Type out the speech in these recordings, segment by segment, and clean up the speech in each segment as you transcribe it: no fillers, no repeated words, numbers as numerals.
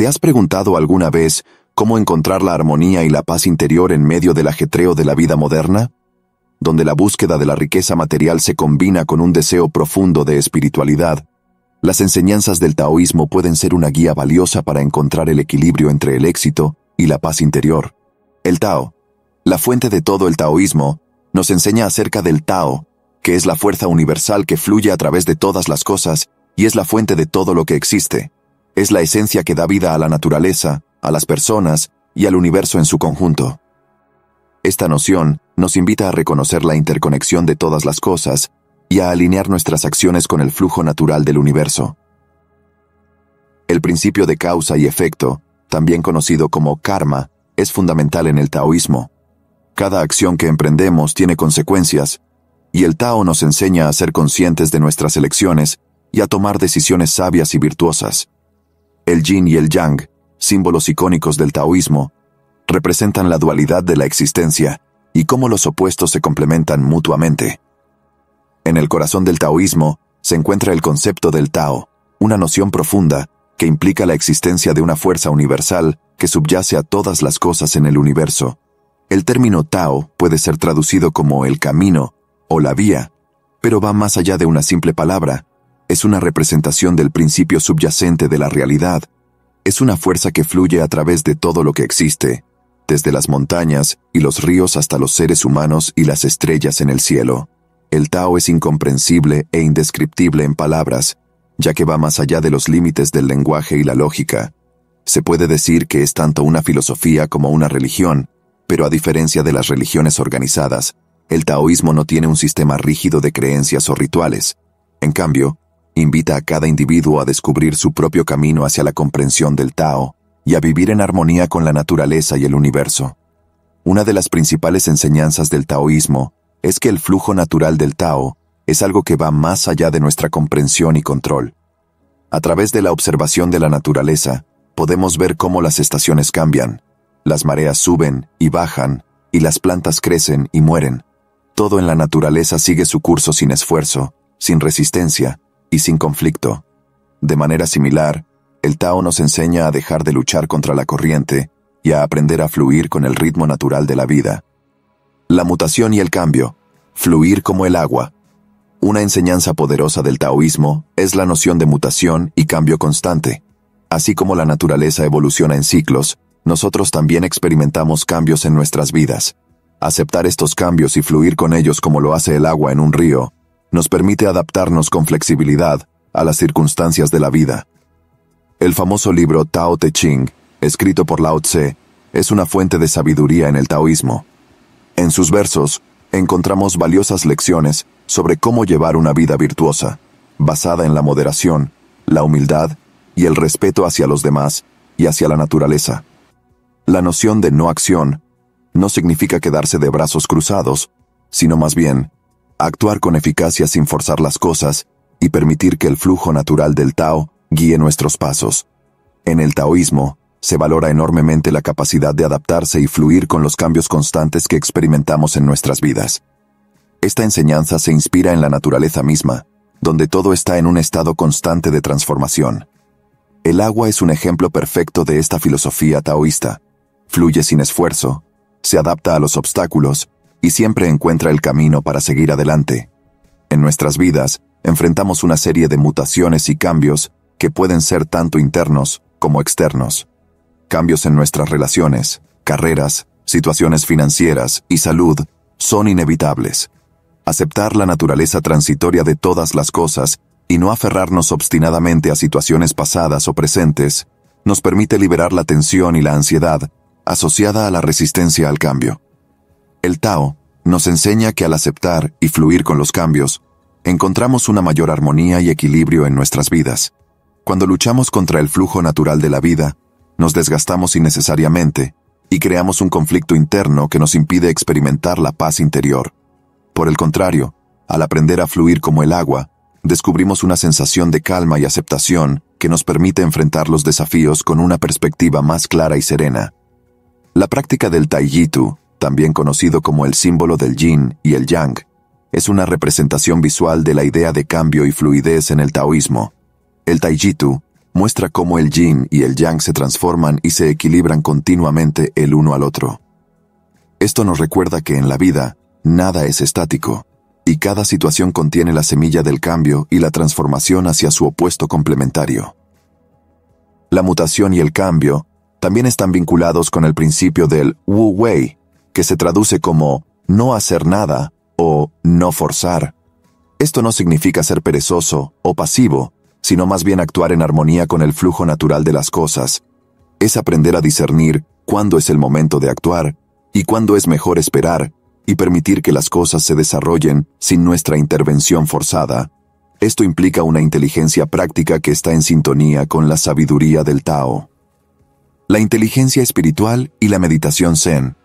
¿Te has preguntado alguna vez cómo encontrar la armonía y la paz interior en medio del ajetreo de la vida moderna? Donde la búsqueda de la riqueza material se combina con un deseo profundo de espiritualidad, las enseñanzas del taoísmo pueden ser una guía valiosa para encontrar el equilibrio entre el éxito y la paz interior. El Tao, la fuente de todo el taoísmo, nos enseña acerca del Tao, que es la fuerza universal que fluye a través de todas las cosas y es la fuente de todo lo que existe. Es la esencia que da vida a la naturaleza, a las personas y al universo en su conjunto. Esta noción nos invita a reconocer la interconexión de todas las cosas y a alinear nuestras acciones con el flujo natural del universo. El principio de causa y efecto, también conocido como karma, es fundamental en el taoísmo. Cada acción que emprendemos tiene consecuencias, y el Tao nos enseña a ser conscientes de nuestras elecciones y a tomar decisiones sabias y virtuosas. El yin y el yang, símbolos icónicos del taoísmo, representan la dualidad de la existencia y cómo los opuestos se complementan mutuamente. En el corazón del taoísmo se encuentra el concepto del Tao, una noción profunda que implica la existencia de una fuerza universal que subyace a todas las cosas en el universo. El término Tao puede ser traducido como el camino o la vía, pero va más allá de una simple palabra. Es una representación del principio subyacente de la realidad. Es una fuerza que fluye a través de todo lo que existe, desde las montañas y los ríos hasta los seres humanos y las estrellas en el cielo. El Tao es incomprensible e indescriptible en palabras, ya que va más allá de los límites del lenguaje y la lógica. Se puede decir que es tanto una filosofía como una religión, pero a diferencia de las religiones organizadas, el taoísmo no tiene un sistema rígido de creencias o rituales. En cambio, invita a cada individuo a descubrir su propio camino hacia la comprensión del Tao y a vivir en armonía con la naturaleza y el universo. Una de las principales enseñanzas del taoísmo es que el flujo natural del Tao es algo que va más allá de nuestra comprensión y control. A través de la observación de la naturaleza, podemos ver cómo las estaciones cambian, las mareas suben y bajan, y las plantas crecen y mueren. Todo en la naturaleza sigue su curso sin esfuerzo, sin resistencia y sin conflicto. De manera similar, el Tao nos enseña a dejar de luchar contra la corriente y a aprender a fluir con el ritmo natural de la vida. La mutación y el cambio, fluir como el agua. Una enseñanza poderosa del taoísmo es la noción de mutación y cambio constante. Así como la naturaleza evoluciona en ciclos, nosotros también experimentamos cambios en nuestras vidas. Aceptar estos cambios y fluir con ellos como lo hace el agua en un río, nos permite adaptarnos con flexibilidad a las circunstancias de la vida. El famoso libro Tao Te Ching, escrito por Lao Tse, es una fuente de sabiduría en el taoísmo. En sus versos, encontramos valiosas lecciones sobre cómo llevar una vida virtuosa, basada en la moderación, la humildad y el respeto hacia los demás y hacia la naturaleza. La noción de no acción no significa quedarse de brazos cruzados, sino más bien, actuar con eficacia sin forzar las cosas y permitir que el flujo natural del Tao guíe nuestros pasos. En el taoísmo, se valora enormemente la capacidad de adaptarse y fluir con los cambios constantes que experimentamos en nuestras vidas. Esta enseñanza se inspira en la naturaleza misma, donde todo está en un estado constante de transformación. El agua es un ejemplo perfecto de esta filosofía taoísta. Fluye sin esfuerzo, se adapta a los obstáculos y siempre encuentra el camino para seguir adelante. En nuestras vidas, enfrentamos una serie de mutaciones y cambios que pueden ser tanto internos como externos. Cambios en nuestras relaciones, carreras, situaciones financieras y salud son inevitables. Aceptar la naturaleza transitoria de todas las cosas y no aferrarnos obstinadamente a situaciones pasadas o presentes nos permite liberar la tensión y la ansiedad asociada a la resistencia al cambio. El Tao nos enseña que al aceptar y fluir con los cambios, encontramos una mayor armonía y equilibrio en nuestras vidas. Cuando luchamos contra el flujo natural de la vida, nos desgastamos innecesariamente y creamos un conflicto interno que nos impide experimentar la paz interior. Por el contrario, al aprender a fluir como el agua, descubrimos una sensación de calma y aceptación que nos permite enfrentar los desafíos con una perspectiva más clara y serena. La práctica del Taijitu, también conocido como el símbolo del yin y el yang, es una representación visual de la idea de cambio y fluidez en el taoísmo. El Taijitu muestra cómo el yin y el yang se transforman y se equilibran continuamente el uno al otro. Esto nos recuerda que en la vida, nada es estático, y cada situación contiene la semilla del cambio y la transformación hacia su opuesto complementario. La mutación y el cambio también están vinculados con el principio del Wu Wei, que se traduce como no hacer nada o no forzar. Esto no significa ser perezoso o pasivo, sino más bien actuar en armonía con el flujo natural de las cosas. Es aprender a discernir cuándo es el momento de actuar y cuándo es mejor esperar y permitir que las cosas se desarrollen sin nuestra intervención forzada. Esto implica una inteligencia práctica que está en sintonía con la sabiduría del Tao. La inteligencia espiritual y la meditación Zen.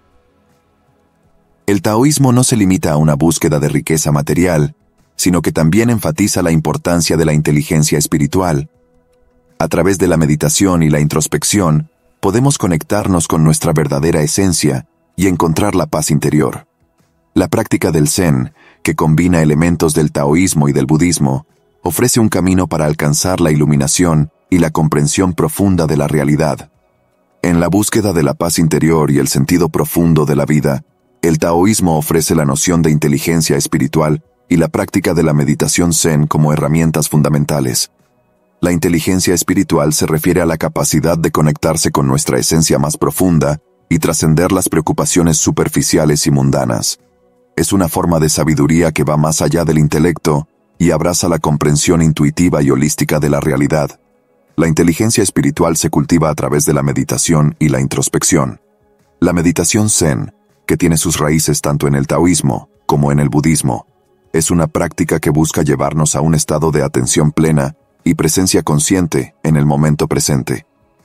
El taoísmo no se limita a una búsqueda de riqueza material, sino que también enfatiza la importancia de la inteligencia espiritual. A través de la meditación y la introspección, podemos conectarnos con nuestra verdadera esencia y encontrar la paz interior. La práctica del Zen, que combina elementos del taoísmo y del budismo, ofrece un camino para alcanzar la iluminación y la comprensión profunda de la realidad. En la búsqueda de la paz interior y el sentido profundo de la vida, el taoísmo ofrece la noción de inteligencia espiritual y la práctica de la meditación Zen como herramientas fundamentales. La inteligencia espiritual se refiere a la capacidad de conectarse con nuestra esencia más profunda y trascender las preocupaciones superficiales y mundanas. Es una forma de sabiduría que va más allá del intelecto y abraza la comprensión intuitiva y holística de la realidad. La inteligencia espiritual se cultiva a través de la meditación y la introspección. La meditación Zen, que tiene sus raíces tanto en el taoísmo como en el budismo, es una práctica que busca llevarnos a un estado de atención plena y presencia consciente en el momento presente.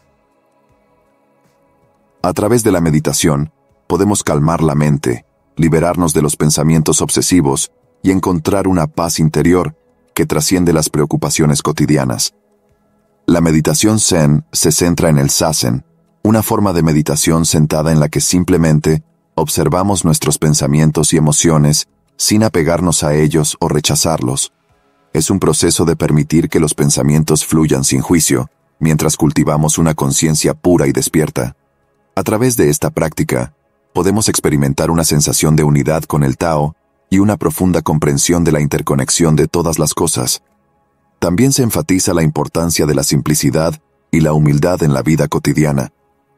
A través de la meditación, podemos calmar la mente, liberarnos de los pensamientos obsesivos y encontrar una paz interior que trasciende las preocupaciones cotidianas. La meditación Zen se centra en el Zazen, una forma de meditación sentada en la que simplemente observamos nuestros pensamientos y emociones sin apegarnos a ellos o rechazarlos. Es un proceso de permitir que los pensamientos fluyan sin juicio, mientras cultivamos una conciencia pura y despierta. A través de esta práctica, podemos experimentar una sensación de unidad con el Tao y una profunda comprensión de la interconexión de todas las cosas. También se enfatiza la importancia de la simplicidad y la humildad en la vida cotidiana.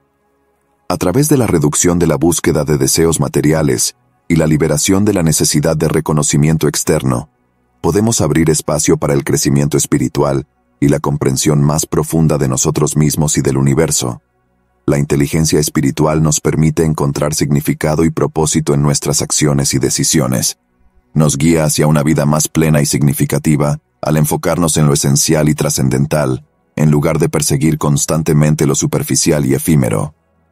A través de la reducción de la búsqueda de deseos materiales y la liberación de la necesidad de reconocimiento externo, podemos abrir espacio para el crecimiento espiritual y la comprensión más profunda de nosotros mismos y del universo. La inteligencia espiritual nos permite encontrar significado y propósito en nuestras acciones y decisiones. Nos guía hacia una vida más plena y significativa al enfocarnos en lo esencial y trascendental, en lugar de perseguir constantemente lo superficial y efímero.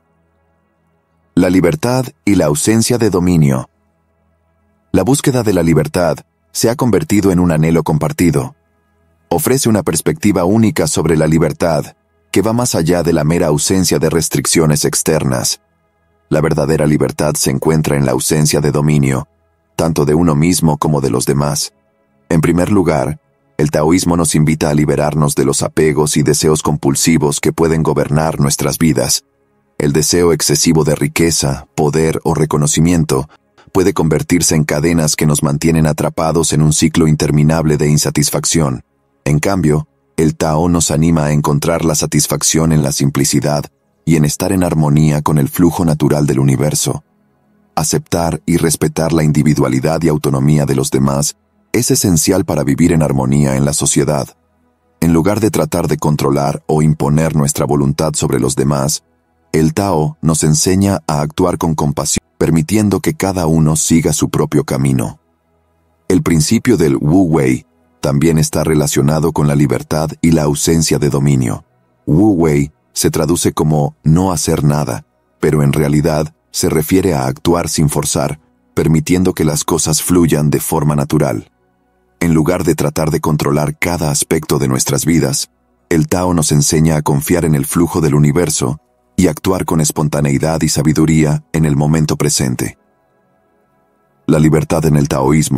La libertad y la ausencia de dominio. La búsqueda de la libertad se ha convertido en un anhelo compartido. Ofrece una perspectiva única sobre la libertad, que va más allá de la mera ausencia de restricciones externas. La verdadera libertad se encuentra en la ausencia de dominio, tanto de uno mismo como de los demás. En primer lugar, el taoísmo nos invita a liberarnos de los apegos y deseos compulsivos que pueden gobernar nuestras vidas. El deseo excesivo de riqueza, poder o reconocimiento puede convertirse en cadenas que nos mantienen atrapados en un ciclo interminable de insatisfacción. En cambio, el Tao nos anima a encontrar la satisfacción en la simplicidad y en estar en armonía con el flujo natural del universo. Aceptar y respetar la individualidad y autonomía de los demás es esencial para vivir en armonía en la sociedad. En lugar de tratar de controlar o imponer nuestra voluntad sobre los demás, el Tao nos enseña a actuar con compasión, permitiendo que cada uno siga su propio camino. El principio del Wu Wei también está relacionado con la libertad y la ausencia de dominio. Wu Wei se traduce como no hacer nada, pero en realidad se refiere a actuar sin forzar, permitiendo que las cosas fluyan de forma natural. En lugar de tratar de controlar cada aspecto de nuestras vidas, el Tao nos enseña a confiar en el flujo del universo y actuar con espontaneidad y sabiduría en el momento presente. La libertad en el taoísmo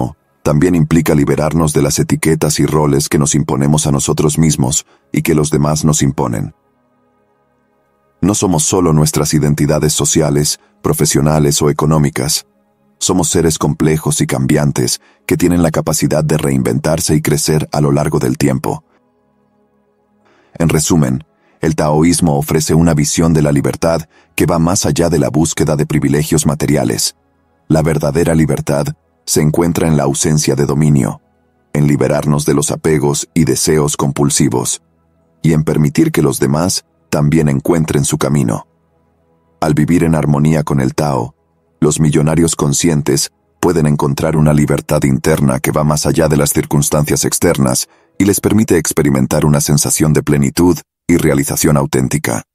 también implica liberarnos de las etiquetas y roles que nos imponemos a nosotros mismos y que los demás nos imponen. No somos solo nuestras identidades sociales, profesionales o económicas. Somos seres complejos y cambiantes que tienen la capacidad de reinventarse y crecer a lo largo del tiempo. En resumen, el taoísmo ofrece una visión de la libertad que va más allá de la búsqueda de privilegios materiales. La verdadera libertad se encuentra en la ausencia de dominio, en liberarnos de los apegos y deseos compulsivos, y en permitir que los demás también encuentren su camino. Al vivir en armonía con el Tao, los millonarios conscientes pueden encontrar una libertad interna que va más allá de las circunstancias externas y les permite experimentar una sensación de plenitud y realización auténtica.